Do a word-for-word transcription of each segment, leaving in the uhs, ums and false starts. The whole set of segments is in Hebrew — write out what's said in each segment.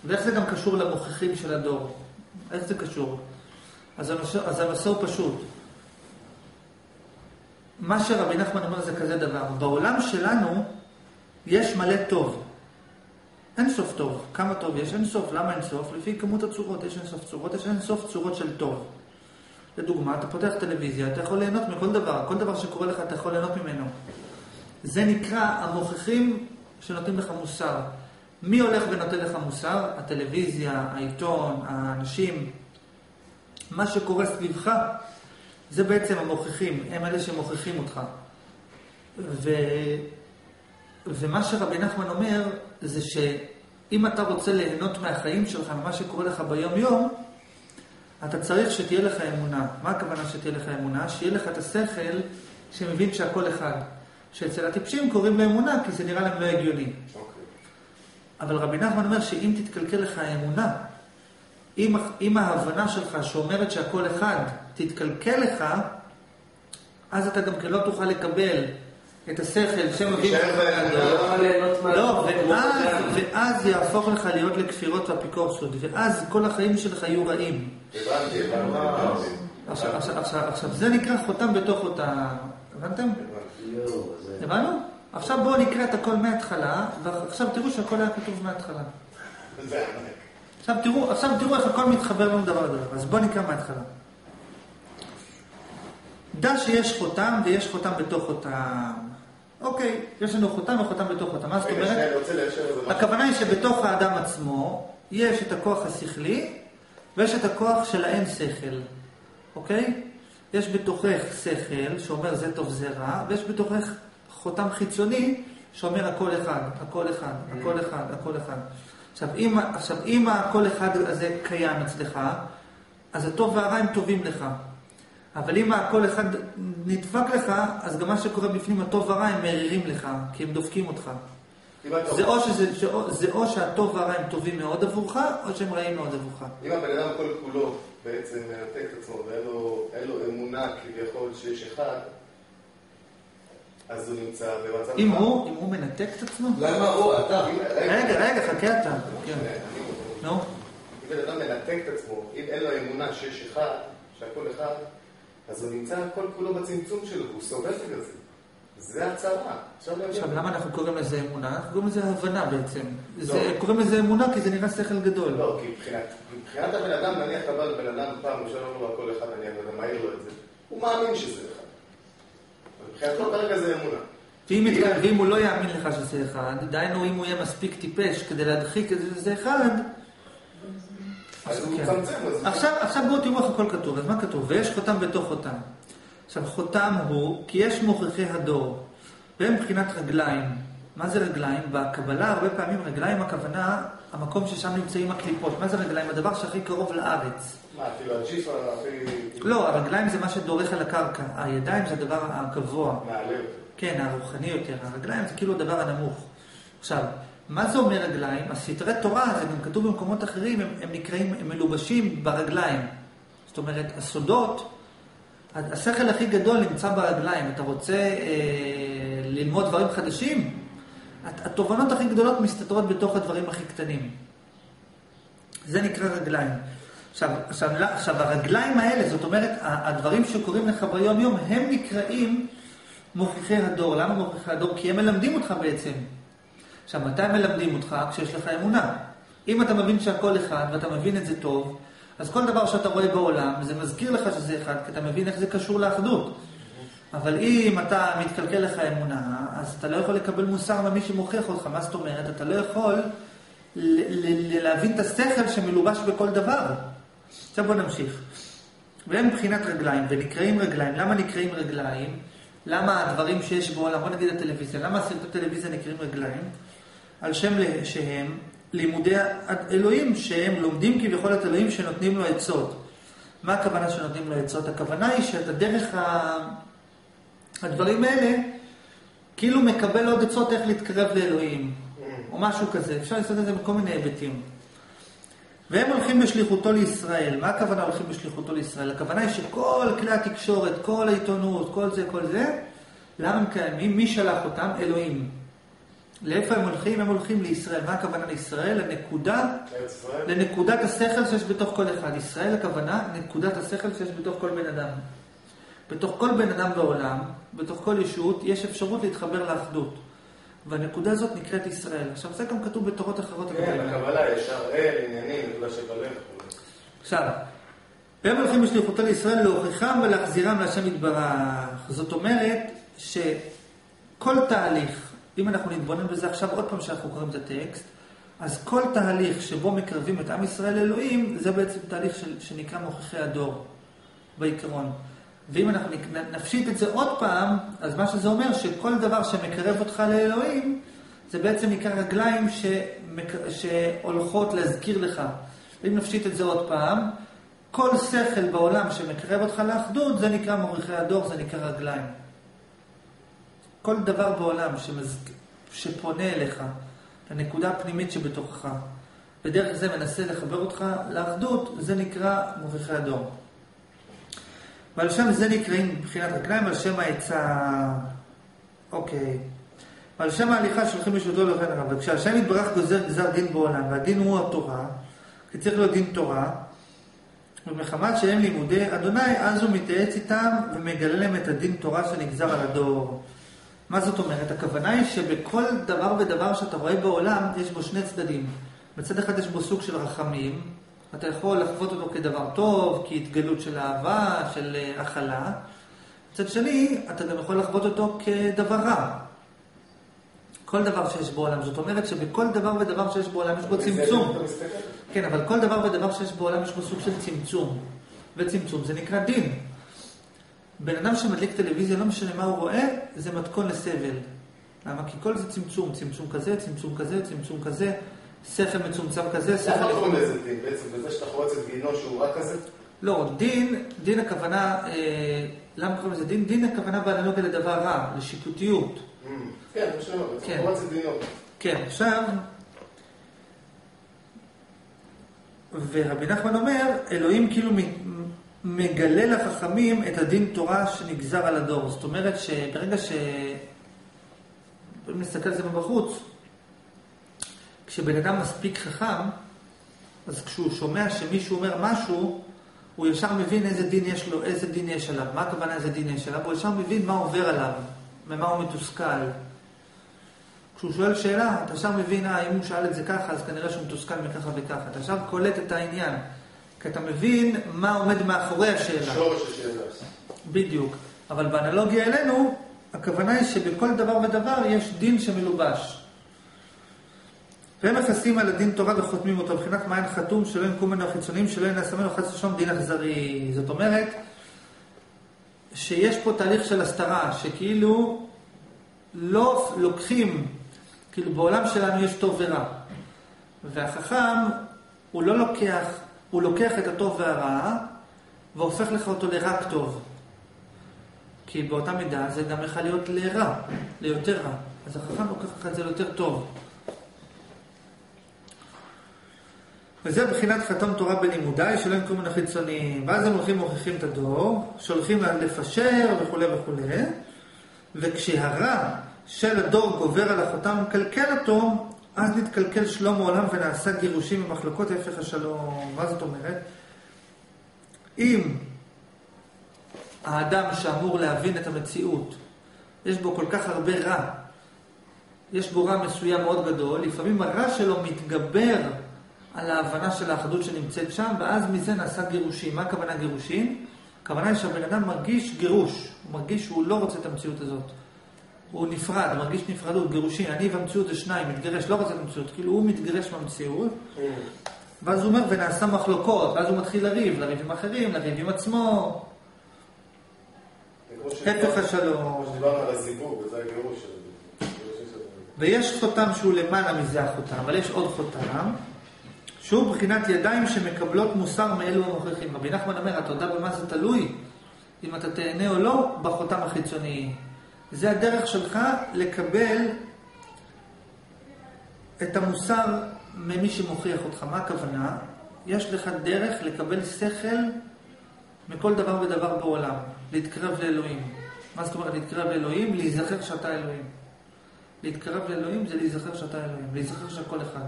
ואיך זה גם קשור למוכיחים של הדור? איך זה קשור? אז הנושא, אז הנושא הוא פשוט. מה שרבי נחמן אומר זה כזה דבר. בעולם שלנו יש מלא טוב. אין סוף טוב. כמה טוב יש? אין סוף. למה אין סוף? לפי כמות הצורות. יש אין סוף צורות. יש אין סוף צורות של טוב. לדוגמה, אתה פותח טלוויזיה, אתה יכול ליהנות מכל דבר. כל דבר שקורה לך, אתה יכול ליהנות ממנו. זה נקרא המוכיחים שנותנים לך מוסר. מי הולך ונותן לך מוסר? הטלוויזיה, העיתון, האנשים. מה שקורה סביבך, זה בעצם המוכיחים. הם אלה שמוכיחים אותך. ו... ומה שרבי נחמן אומר, זה שאם אתה רוצה ליהנות מהחיים שלך, ממה שקורה לך ביום יום, אתה צריך שתהיה לך אמונה. מה הכוונה שתהיה לך אמונה? שיהיה לך את השכל שמבין שהכל אחד. שאצל הטיפשים קוראים לאמונה, כי זה נראה להם לא הגיוני. Okay. אבל רבי נחמן אומר שאם תתקלקל לך האמונה, אם, אם ההבנה שלך שאומרת שהכל אחד תתקלקל לך, אז אתה גם כן לא תוכל לקבל את השכל שמבין לא, ואז, ואז יהפוך לך להיות לכפירות והפיקורסות, ואז כל החיים שלך יהיו רעים. עכשיו זה נקרא חותם בתוך אותה, הבנתם? הבנו? עכשיו בואו נקרא את הכל מההתחלה, ועכשיו תראו שהכל היה כתוב מההתחלה. עכשיו תראו, עכשיו תראו איך הכל מתחבר לנו דבר דבר. אז בואו נקרא מההתחלה. דע שיש חותם ויש חותם בתוך אותם. אוקיי, יש לנו חותם וחותם בתוך אותם. מה זאת אומרת? הכוונה היא שבתוך האדם עצמו יש את הכוח השכלי ויש את הכוח של האין שכל. אוקיי? יש בתוכך שכל שאומר זה טוב זה רע, ויש בתוכך חותם חיצוני שאומר הכל אחד, הכל אחד, הכל אחד, הכל אחד. עכשיו, אם, עכשיו, אם הכל אחד הזה קיים אצלך, אז הטוב והרע הם טובים לך. אבל אם הכל אחד נדפק לך, אז גם מה שקורה בפנים הטוב והרע הם מרירים לך, כי הם דופקים אותך. זה או, שזה, זה או שהטוב והרע הם טובים מאוד עבורך, או שהם רעים מאוד עבורך. אם הבן אדם כל כולו בעצם מנתק את עצמו, ואין לו, אין לו אמונה כביכול שיש אחד, אז הוא נמצא במצב... אם הוא, אם הוא מנתק את עצמו? למה הוא? אתה? רגע, רגע, חכה אתה. נו. אם בן אדם מנתק את עצמו, אם אין לו אמונה שיש אחד, שהכל אחד, אז הוא נמצא כל כולו בצמצום שלו, הוא סובל בגלל זה. זה הצהרה. עכשיו, למה אנחנו קוראים לזה אמונה? אנחנו קוראים לזה הבנה בעצם. קוראים לזה אמונה כי זה נראה שכל גדול. לא, כי מבחינת הבן אדם, נניח קבל בן אדם פעם, הוא שלום לו הכל אחד, אני אגיד, מה יהיה לו את זה? הוא מאמין שזה אחד. מבחינתו כרגע זה אמונה. ואם הוא לא יאמין לך שזה אחד, דיינו אם הוא יהיה מספיק טיפש כדי להדחיק את זה שזה אחד, אז הוא מצמצם. עכשיו בואו תראו איך הכל כתוב. אז מה כתוב? ויש חותם בתוך חותם. עכשיו חותם הוא כי יש מוכיחי הדור, והם מבחינת רגליים. מה זה רגליים? בקבלה הרבה פעמים רגליים הכוונה המקום ששם נמצאים הקליפות. מה זה רגליים? הדבר שהכי קרוב לארץ. מה, כאילו הג'יפה הכי... לא, הרגליים זה מה שדורך על הקרקע. הידיים זה הדבר הגבוה. מהלב. כן, הרוחני יותר. הרגליים זה כאילו הדבר הנמוך. עכשיו, מה זה אומר רגליים? הסתרי תורה, זה גם כתוב במקומות אחרים, הם, הם נקראים, הם מלובשים ברגליים. זאת אומרת, הסודות, השכל הכי גדול נמצא ברגליים. אתה רוצה אה, ללמוד דברים חדשים? התובנות הכי גדולות מסתתרות בתוך הדברים הכי קטנים. זה נקרא רגליים. עכשיו, עכשיו, עכשיו, הרגליים האלה, זאת אומרת, הדברים שקוראים לך ביום יום, הם נקראים מוכיחי הדור. למה מוכיחי הדור? כי הם מלמדים אותך בעצם. עכשיו, מתי מלמדים אותך? כשיש לך אמונה. אם אתה מבין שהכל אחד, ואתה מבין את זה טוב, אז כל דבר שאתה רואה בעולם, זה מזכיר לך שזה אחד, כי אתה מבין איך זה קשור לאחדות. אבל אם אתה מתקלקל לך אמונה, אז אתה לא יכול לקבל מוסר ממי שמוכיח אותך. מה זאת אומרת? אתה לא יכול להבין את השכל שמלובש בכל דבר. עכשיו בוא נמשיך. והם מבחינת רגליים, ונקראים רגליים. למה נקראים רגליים? למה הדברים שיש בעולם, בוא נגיד הטלוויזיה, למה הסרטי טלוויזיה נקראים רגליים? על שם שהם לימודי אלוהים, שהם לומדים כביכול את אלוהים שנותנים לו עצות. מה הכוונה שנותנים לו עצות? הכוונה היא שאתה דרך ה... הדברים האלה, כאילו מקבל עוד עצות איך להתקרב לאלוהים, או משהו כזה. אפשר לעשות את זה בכל מיני היבטים. והם הולכים בשליחותו לישראל. מה הכוונה הולכים בשליחותו לישראל? הכוונה היא שכל כלי התקשורת, כל העיתונות, כל זה, כל זה, למה הם קיימים? מי שלח אותם? אלוהים. לאיפה הם הולכים? הם הולכים לישראל. מה הכוונה לישראל? לנקודה, לנקודת השכל שיש בתוך כל אחד. ישראל הכוונה, נקודת השכל שיש בתוך כל בן אדם. בתוך כל בן אדם בעולם, בתוך כל ישות, יש אפשרות להתחבר לאחדות. והנקודה הזאת נקראת ישראל. עכשיו, זה גם כתוב בתורות אחרות. כן, בקבלה יש הראל, עניינים, נקודה שבלב. עכשיו, והם הולכים בשליחותו לישראל להוכיחם ולהחזירם להשם יתברך. זאת אומרת שכל תהליך, אם אנחנו נתבונן בזה עכשיו עוד פעם שאנחנו קוראים את הטקסט, אז כל תהליך שבו מקרבים את עם ישראל לאלוהים, זה בעצם תהליך של, שנקרא מוכיחי הדור, בעיקרון. ואם אנחנו נפשיט את זה עוד פעם, אז מה שזה אומר שכל דבר שמקרב אותך לאלוהים, זה בעצם נקרא רגליים שמק... שהולכות להזכיר לך. ואם נפשיט את זה עוד פעם, כל שכל בעולם שמקרב אותך לאחדות, זה נקרא מוכיחי הדור, זה נקרא רגליים. כל דבר בעולם שמז... שפונה אליך, לנקודה הפנימית שבתוכך, בדרך זה מנסה לחבר אותך לאחדות, זה נקרא מוכיחי הדור. ועל שם זה נקראים מבחינת רגליים, על שם העצה, אוקיי. ועל שם ההליכה שולחים לשותו לכן הרב. וכשהשם יתברך גוזר גזר דין בעולם, והדין הוא התורה, כי צריך להיות דין תורה, ומחמת שהם לימודי אדוני, אז הוא מתייעץ איתם ומגלה להם את הדין תורה שנגזר על הדור. מה זאת אומרת? הכוונה היא שבכל דבר ודבר שאתה רואה בעולם, יש בו שני צדדים. בצד אחד יש בו סוג של רחמים, אתה יכול לחוות אותו כדבר טוב, כהתגלות של אהבה, של הכלה. בצד שני, אתה גם יכול לחוות אותו כדבר רע. כל דבר שיש בעולם. זאת אומרת שבכל דבר ודבר שיש בעולם יש בו צמצום. כן, אבל כל דבר ודבר שיש בעולם יש בו סוג של צמצום. וצמצום זה נקרא דין. בן אדם שמדליק טלוויזיה, לא משנה מה הוא רואה, זה מתכון לסבל. למה? כי כל זה צמצום. צמצום כזה, צמצום כזה, צמצום כזה. שכל מצומצם כזה, שכל... למה קוראים לזה דין? בעצם בזה שאתה חורץ את גינו שהוא רק כזה? לא, דין, דין הכוונה, אה, למה קוראים לזה דין? דין הכוונה באנלוגיה לדבר רע, לשיפוטיות. כן, אני חושב, בעצם חורץ את גינו. כן, עכשיו, ורבי נחמן אומר, אלוהים כאילו מגלה לחכמים את הדין תורה שנגזר על הדור. זאת אומרת שברגע ש... אם נסתכל על זה מבחוץ, כשבן אדם מספיק חכם, אז כשהוא שומע שמישהו אומר משהו, הוא ישר מבין איזה דין יש לו, איזה דין יש עליו. מה הכוונה איזה דין יש עליו? הוא ישר מבין מה עובר עליו, ממה הוא מתוסכל. כשהוא שואל שאלה, אתה ישר מבין, אה, אם הוא שאל את זה ככה, אז כנראה שהוא מתוסכל מככה וככה. אתה ישר קולט את העניין, כי אתה מבין מה עומד מאחורי השאלה. שורש השאלה. בדיוק. אבל באנלוגיה אלינו, הכוונה היא שבכל דבר ודבר יש דין שמלובש. והם מפסים על הדין תורה וחותמים אותו, מבחינת מעין חתום שלא ינקום ממנו החיצונים, שלא ינעשה ממנו חס ושלום דין אכזרי. זאת אומרת, שיש פה תהליך של הסתרה, שכאילו לא לוקחים, כאילו בעולם שלנו יש טוב ורע. והחכם, הוא לא לוקח, הוא לוקח את הטוב והרע, והופך לך אותו לרק טוב. כי באותה מידה זה גם יכול להיות לרע, ליותר רע. אז החכם לוקח לך את זה ליותר טוב. וזה בחינת חתם תורה בלימודי, שלא ינקום מן החיצוניים. ואז הם הולכים ומוכיחים את הדור, שהולכים לפשר וכו' וכו'. וכשהרע של הדור גובר על החותם ומקלקל אותו, אז נתקלקל שלום העולם ונעשה גירושים ומחלוקות הפך השלום. מה זאת אומרת? אם האדם שאמור להבין את המציאות, יש בו כל כך הרבה רע, יש בו רע מסוים מאוד גדול, לפעמים הרע שלו מתגבר על ההבנה של האחדות שנמצאת שם, ואז מזה נעשה גירושים. מה הכוונה גירושים? הכוונה היא שהבן אדם מרגיש גירוש, הוא מרגיש שהוא לא רוצה את המציאות הזאת. הוא נפרד, הוא מרגיש נפרדות, גירושים. אני והמציאות זה שניים, מתגרש, לא רוצה את המציאות, כאילו הוא מתגרש מהמציאות, ואז הוא אומר, ונעשה מחלוקות, ואז הוא מתחיל לריב, לריב עם אחרים, לריב עם עצמו. הפך השלום. כמו שדיברנו על הזיווג, וזה הגירוש שלו. ויש חותם שהוא למעלה מזה החותם, אבל יש עוד חותם, שהוא בחינת ידיים שמקבלות מוסר מאלו המוכיחים. רבי נחמן אומר, אתה יודע במה זה תלוי? אם אתה תהנה או לא, בחותם החיצוני. זה הדרך שלך לקבל את המוסר ממי שמוכיח אותך. מה הכוונה? יש לך דרך לקבל שכל מכל דבר ודבר בעולם. להתקרב לאלוהים. מה זאת אומרת להתקרב לאלוהים? להיזכר שאתה אלוהים. להתקרב לאלוהים זה להיזכר שאתה אלוהים, להיזכר שהכל אחד.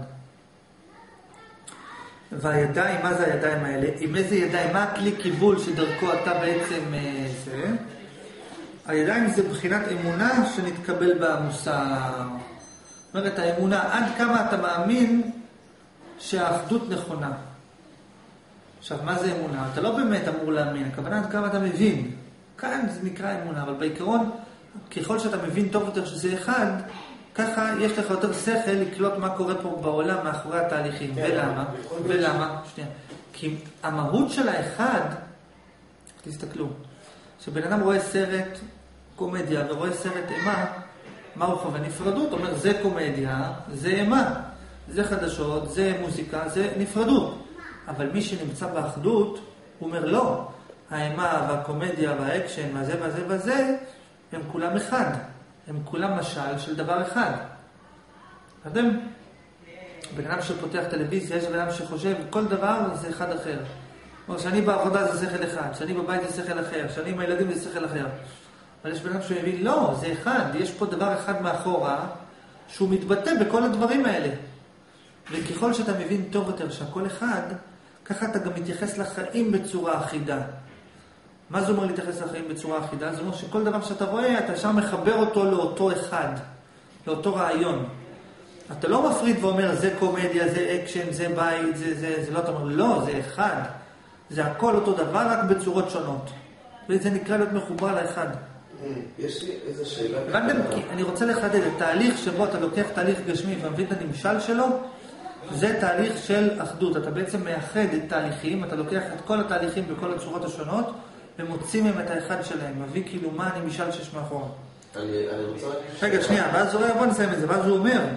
והידיים, מה זה הידיים האלה? עם איזה ידיים? מה הכלי קיבול שדרכו אתה בעצם זה? הידיים זה בחינת אמונה שנתקבל במוסר. זאת אומרת, האמונה, עד כמה אתה מאמין שהאחדות נכונה. עכשיו, מה זה אמונה? אתה לא באמת אמור להאמין, הכוונה עד כמה אתה מבין. כאן זה נקרא אמונה, אבל בעיקרון, ככל שאתה מבין טוב יותר שזה אחד, ככה יש לך יותר שכל לקלוט מה קורה פה בעולם מאחורי התהליכים. ולמה? ולמה? שנייה. כי המהות של האחד, תסתכלו, שבן אדם רואה סרט קומדיה ורואה סרט אימה, מה הוא חווה? נפרדות. אומר, זה קומדיה, זה אימה, זה חדשות, זה מוזיקה, זה נפרדות. אבל מי שנמצא באחדות, הוא אומר, לא. האימה והקומדיה והאקשן והזה והזה והזה, הם כולם אחד. הם כולם משל של דבר אחד. אתם, בן אדם שפותח טלוויזיה, יש בן אדם שחושב, כל דבר זה אחד אחר. כלומר, שאני בעבודה זה שכל אחד, שאני בבית זה שכל אחר, שאני עם הילדים זה שכל אחר. אבל יש בן אדם שמבין, לא, זה אחד. יש פה דבר אחד מאחורה, שהוא מתבטא בכל הדברים האלה. וככל שאתה מבין טוב יותר שהכל אחד, ככה אתה גם מתייחס לחיים בצורה אחידה. מה זה אומר להתייחס לחיים בצורה אחידה? זה אומר שכל דבר שאתה רואה, אתה שם מחבר אותו לאותו אחד, לאותו רעיון. אתה לא מפריד ואומר, זה קומדיה, זה אקשן, זה בית, זה, זה, זה לא, אתה אומר, לא, זה אחד. זה הכל אותו דבר, רק בצורות שונות. וזה נקרא להיות מחובר לאחד. יש לי איזה שאלה. אני רוצה לחדד, התהליך שבו אתה לוקח תהליך גשמי ומבין את הנמשל שלו, זה תהליך של אחדות. אתה בעצם מאחד את תהליכים, אתה לוקח את כל התהליכים בכל הצורות השונות, ומוצאים מהם את האחד שלהם. מביא כאילו מה הנמשל שיש מאחור. אני רוצה... רגע, שנייה, ואז הוא אומר, בוא נסיים את זה, ואז הוא אומר,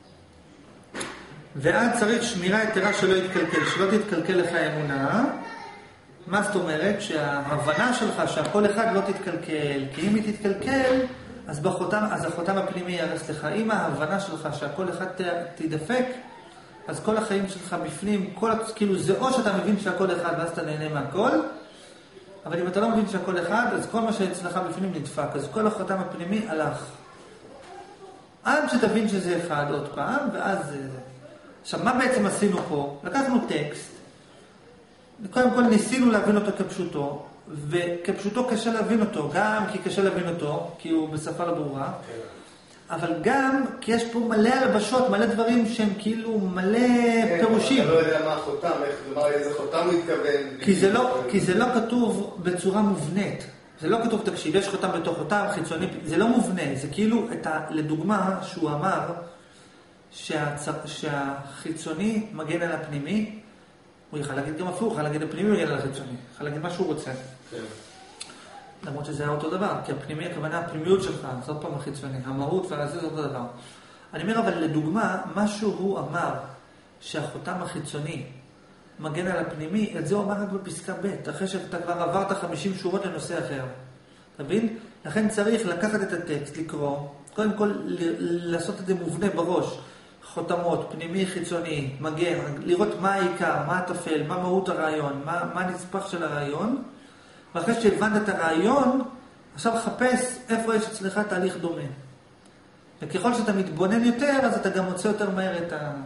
ועד צריך שמירה יתרה שלא יתקלקל, שלא תתקלקל לך אמונה. מה זאת אומרת? שההבנה שלך שהכל אחד לא תתקלקל, כי אם היא תתקלקל, אז, בחותם, אז החותם הפנימי ירס לך. אם ההבנה שלך שהכל אחד תדפק, אז כל החיים שלך בפנים, כל, כאילו זה או שאתה מבין שהכל אחד ואז אתה נהנה מהכל, אבל אם אתה לא מבין שהכל אחד, אז כל מה שאצלך בפנים נדפק, אז כל החותם הפנימי הלך. עד שתבין שזה אחד עוד פעם, ואז זה... עכשיו, מה בעצם עשינו פה? לקחנו טקסט, קודם כל ניסינו להבין אותו כפשוטו, וכפשוטו קשה להבין אותו, גם כי קשה להבין אותו, כי הוא בשפה לא ברורה, אבל גם כי יש פה מלא הלבשות, מלא דברים שהם כאילו מלא פירושים. אתה לא יודע מה החותם, איזה חותם הוא התכוון. כי זה לא כתוב בצורה מובנית. זה לא כתוב, תקשיב, יש חותם בתוך חותם, חיצוני, זה לא מובנה. זה כאילו, לדוגמה, שהוא אמר שהחיצוני מגן על הפנימי, הוא יכול להגיד גם הפוך, הוא יכול להגיד הפנימי מגן על החיצוני, יכול להגיד מה שהוא רוצה. למרות שזה היה אותו דבר, כי הפנימי, הכוונה, הפנימיות שלך, זאת פעם החיצוני, המהות והרזי זה אותו דבר. אני אומר, אבל לדוגמה, מה שהוא אמר, שהחותם החיצוני מגן על הפנימי, את זה הוא אמר רק בפסקה ב', אחרי שאתה כבר עברת חמישים שורות לנושא אחר. אתה מבין? לכן צריך לקחת את הטקסט, לקרוא, קודם כל לעשות את זה מובנה בראש, חותמות, פנימי, חיצוני, מגן, לראות מה העיקר, מה התפל, מה מהות הרעיון, מה, מה הנספח של הרעיון, ואחרי שהבנת את הרעיון, עכשיו חפש איפה יש אצלך תהליך דומה. וככל שאתה מתבונן יותר, אז אתה גם מוצא יותר מהר את ה...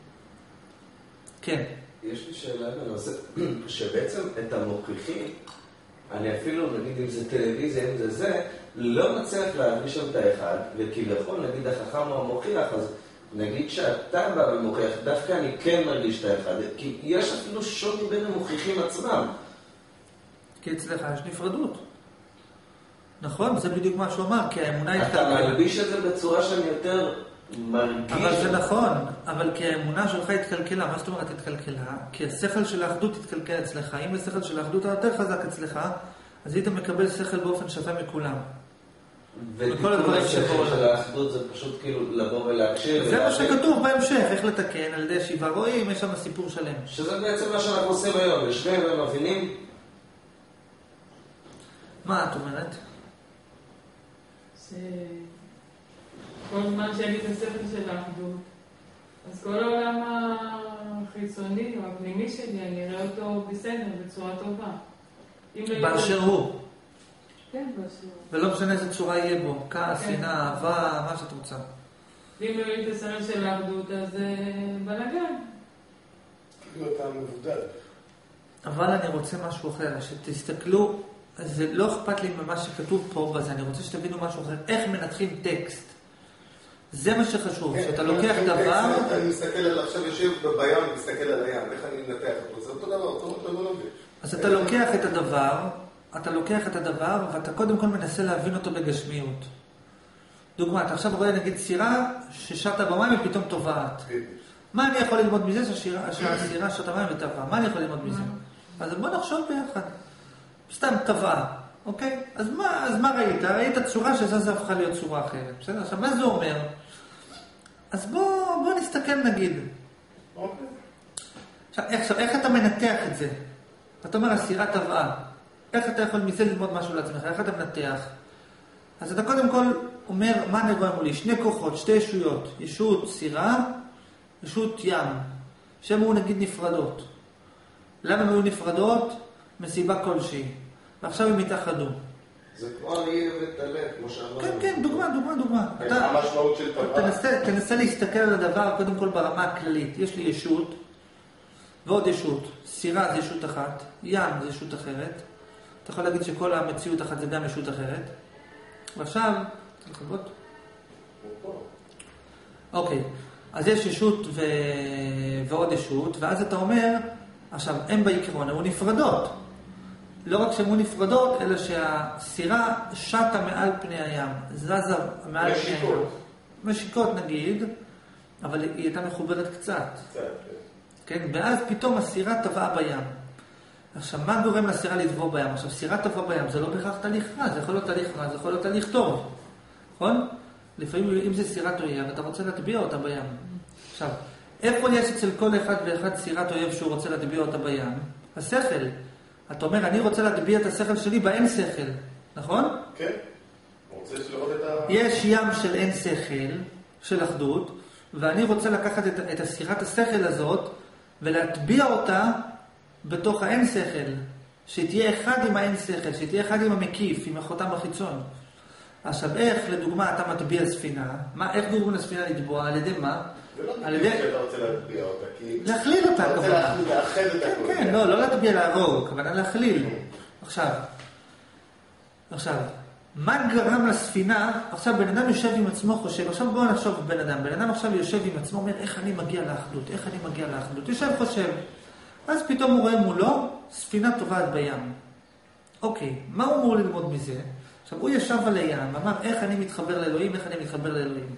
כן. יש לי שאלה בנושא, שבעצם את המוכיחים, אני אפילו, נגיד אם זה טלוויזיה, אם זה זה, לא מצליח להרגיש שם את האחד, וכביכול, נגיד החכם הוא המוכיח, אז נגיד שאתה בא ומוכיח, דווקא אני כן מרגיש את האחד, כי יש אפילו שוני בין המוכיחים עצמם. כי אצלך יש נפרדות. נכון? זה בדיוק מה שהוא אמר, כי האמונה היא... אתה מלביש את זה בצורה שאני יותר מרגיש... אבל זה נכון, אבל כי האמונה שלך התקלקלה. מה זאת אומרת התקלקלה? כי השכל של האחדות התקלקל אצלך. אם השכל של האחדות היותר חזק אצלך, אז היית מקבל שכל באופן שווה מכולם. וכל הדברים השכל של האחדות זה פשוט כאילו לבוא ולהקשיב. זה מה שכתוב בהמשך, איך לתקן, על ידי שבעה רואים, יש שם סיפור שלם. שזה בעצם מה שאנחנו עושים היום, יושבים ומבינים. מה את אומרת? כל זמן שיגיד את השכל של האחדות, אז כל העולם החיצוני או הפנימי שלי, אני אראה אותו בסדר, בצורה טובה. באשר הוא. כן, באשר הוא. ולא משנה איזה צורה יהיה בו, כעס, שנאה, אהבה, מה שאת רוצה. ואם מביאים את הסרט של האחדות, אז בלגן. כאילו אתה מבודל. אבל אני רוצה משהו אחר, שתסתכלו, זה לא אכפת לי ממה שכתוב פה, אז אני רוצה שתבינו משהו אחר, איך מנתחים טקסט. זה מה שחשוב, שאתה לוקח דבר... אני מסתכל על, עכשיו יושב בים ומסתכל על הים, איך אני מנתח אותו? זה אותו דבר, אותו מתודולוגיה. אז אתה לוקח את הדבר, אתה לוקח את הדבר, ואתה קודם כל מנסה להבין אותו בגשמיות. דוגמה, אתה עכשיו רואה נגיד סירה ששטה במים ופתאום טובעת. מה אני יכול ללמוד מזה שהסירה שטה במים וטבעה? מה אני יכול ללמוד מזה? אז בוא נחשוב ביחד. סתם טבעה, אוקיי? אז מה, אז מה ראית? ראית צורה שזזה הפכה להיות צורה אחרת. בסדר? עכשיו, מה זה אומר? אז בוא, בוא נסתכל נגיד. אוקיי. עכשיו, איך, איך אתה מנתח את זה? אתה אומר, הסירה טבעה. איך אתה יכול מזה ללמוד משהו לעצמך? איך אתה מנתח? אז אתה קודם כל אומר, מה אני רואה מולי? שני כוחות, שתי ישויות. ישות סירה, ישות ים. שהן היו נגיד נפרדות. למה הן היו נפרדות? מסיבה כלשהי. ועכשיו הם התאחדו. זה כמו אני ותלת, כמו שאמרנו. כן, כן, דוגמה, דוגמה, דוגמה. מה המשמעות של טבעה? תנסה, תנסה להסתכל על הדבר, קודם כל ברמה הכללית. יש לי ישות, ועוד ישות. סירה זה ישות אחת, ים זה ישות אחרת. אתה יכול להגיד שכל המציאות אחת זה גם ישות אחרת. ועכשיו, צריך לחכות? אוקיי, אז יש ישות ו... ועוד ישות, ואז אתה אומר, עכשיו, הם בעיקרון, הם נפרדות. לא רק שהן נפרדות, אלא שהסירה שטה מעל פני הים, זזה מעל פני הים. משיקות נגיד, אבל היא הייתה מחוברת קצת. קצת, כן, ואז פתאום הסירה טבעה בים. עכשיו, מה גורם לסירה לטבוע בים? עכשיו, סירה טבעה בים, זה לא בהכרח תהליך רע, זה יכול להיות תהליך רע, זה יכול להיות תהליך טוב. נכון? לפעמים, אם זה סירת אויב, אתה רוצה להטביע אותה בים. עכשיו, איפה יש אצל כל אחד ואחד סירת אויב שהוא רוצה להטביע אותה בים? השכל. אתה אומר, אני רוצה להטביע את השכל שלי באין שכל, נכון? כן. רוצה לראות את ה... יש ים של אין שכל, של אחדות, ואני רוצה לקחת את, את הסירת השכל הזאת, ולהטביע אותה בתוך האין שכל, שתהיה אחד עם האין שכל, שתהיה אחד עם המקיף, עם החותם החיצון. עכשיו, איך, לדוגמה, אתה מטביע ספינה? מה, איך גורמים לספינה לטבוע? על ידי מה? זה לא על בדיוק ידי... שאתה רוצה להטביע אותה, כי... להכליל אותה, אתה רוצה כמובן. לאחד את כן, הכל. כן, לא, לא להטביע להרוג, כמובן להכליל. עכשיו, עכשיו, מה גרם לספינה? עכשיו, בן אדם יושב עם עצמו, חושב, עכשיו בואו נחשוב בן אדם, בן אדם עכשיו יושב עם עצמו, אומר, איך אני מגיע לאחדות, איך אני מגיע לאחדות, יושב, חושב. אז פתאום הוא רואה מולו, ספינה טובעת בים. אוקיי, מה הוא אמור ללמוד מזה? עכשיו, הוא ישב על הים, אמר, איך אני מתחבר לאלוהים, איך אני מתחבר לאלוהים.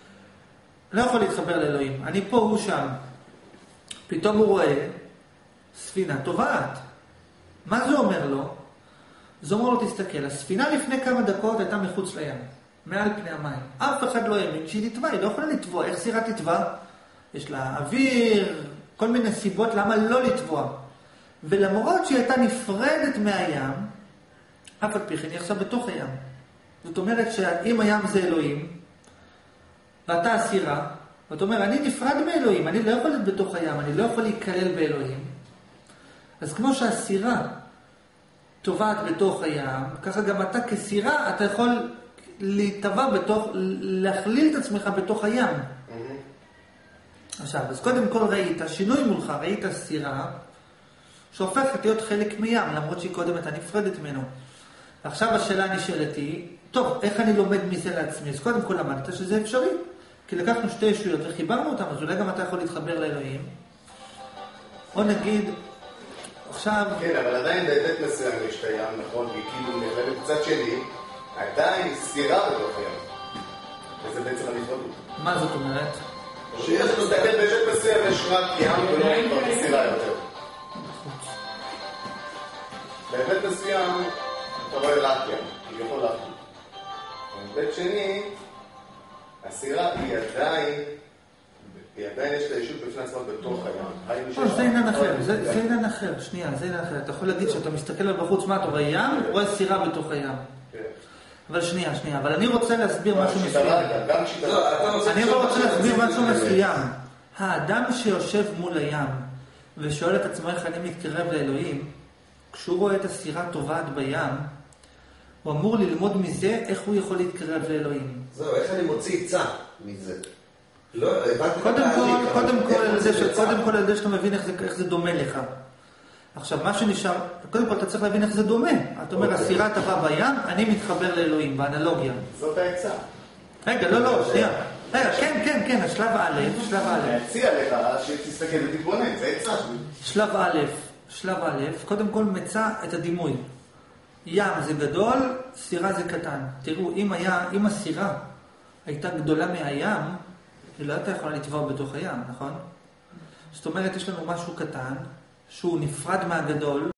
לא יכול להתחבר לאלוהים, אני פה, הוא שם. פתאום הוא רואה, ספינה טובעת. מה זה אומר לו? זה אומר לו, תסתכל, הספינה לפני כמה דקות הייתה מחוץ לים, מעל פני המים. אף אחד לא האמין שהיא תטבע, היא לא יכולה לטבוע. איך סירה תטבע? יש לה אוויר, כל מיני סיבות למה לא לטבוע. ולמרות שהיא הייתה נפרדת מהים, אף על פי כן היא עכשיו בתוך הים. זאת אומרת שאם הים זה אלוהים, ואתה הסירה, ואתה אומר, אני נפרד מאלוהים, אני לא יכול להיות בתוך הים, אני לא יכול להיכלל באלוהים. אז כמו שהסירה טובעת בתוך הים, ככה גם אתה כסירה, אתה יכול להטבע בתוך, להכליל את עצמך בתוך הים. עכשיו, אז קודם כל ראית, שינוי מולך, ראית סירה, שהופכת להיות חלק מים, למרות שהיא קודם הייתה נפרדת ממנו. עכשיו השאלה נשאלת היא, טוב, איך אני לומד מזה לעצמי? אז קודם כל למדת שזה אפשרי. כי לקחנו שתי ישויות וחיברנו אותם, אז אולי גם אתה יכול להתחבר לאלוהים. או נגיד, עכשיו... כן, אבל עדיין בהיבט מסוים יש את הים, נכון? כי כאילו נראה בצד שלי, עדיין סירה בתוך הים. וזה בעצם הנפרדות. מה זאת אומרת? שיש להסתכל בהיבט מסוים, יש רק ים ולא כבר סירה יותר. בהיבט מסוים, אתה רואה רק ים, כי יכול להחליט. בהיבט שני, הסירה היא עדיין, היא עדיין יש לה ישות בפני עצמה בתוך הים. זה עניין אחר, זה עניין אחר, שנייה, זה עניין אחר. אתה יכול להגיד שאתה מסתכל על בחוץ, מה אתה רואה ים? רואה סירה בתוך הים. אבל שנייה, שנייה, אבל אני רוצה להסביר משהו מסוים. אני רוצה להסביר משהו מסוים. האדם שיושב מול הים ושואל את עצמו איך אני מתקרב לאלוהים, כשהוא רואה את הסירה טובעת בים, הוא אמור ללמוד מזה איך הוא יכול להתקרב לאלוהים. זהו, איך אני מוציא עצה מזה? לא, הבנתי קודם את כל, התהליך, קודם אבל כל, איך על זה זה ש- יצא? קודם כל על זה שאתה מבין איך זה, איך זה דומה לך. עכשיו, מה שנשאר, קודם כל אתה צריך להבין איך זה דומה. אתה אומר, אוקיי. הסירה טבעה בים, אני מתחבר לאלוהים, באנלוגיה. זאת העצה. רגע, לא, לא, שנייה. רגע, כן, כן, כן, השלב א', שלב א'. להציע לך שתסתכל ותתבונן, זה עצה שלי. שלב א', שלב א', קודם כל מצא את הדימוי. ים זה גדול, סירה זה קטן. תראו, אם היה, אם הסירה הייתה גדולה מהים, היא לא הייתה יכולה לטבוע בתוך הים, נכון? זאת אומרת, יש לנו משהו קטן, שהוא נפרד מהגדול,